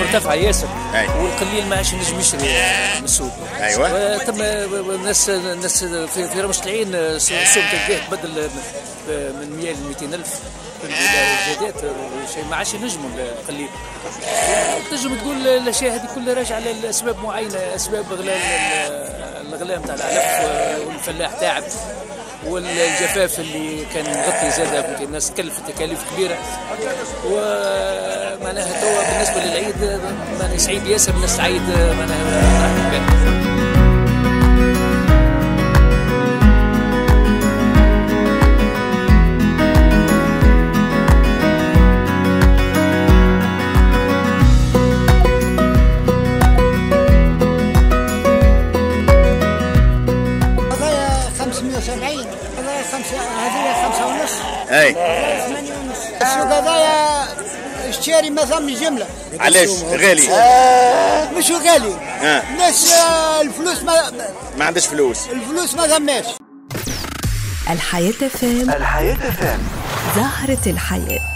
مرتفعه ياسر، والقليل ما عادش ينجم يشري من السوق. ايوه تم الناس في رمش العين السوق تلقاه بدل من 100 ل 200 الف الجدات، شيء ما عادش ينجموا القليل. تنجم تقول الاشياء هذه كلها راجعه لاسباب معينه، اسباب الغلاء نتاع العلف والفلاح تعب، والجفاف اللي كان مغطي زاد الناس تكلفت تكاليف كبيره. ومعناها توا بالنسبه للعيد معناها سعيد ياسر، الناس تعيد معناها هذه 5 ونص. اي 8 ونص. السوق هذايا اشتري ما ثم جمله. علاش غالي؟ مش غالي. الناس الفلوس ما عندش فلوس. الفلوس ما ثماش. الحياة فام. زهرة الحياة.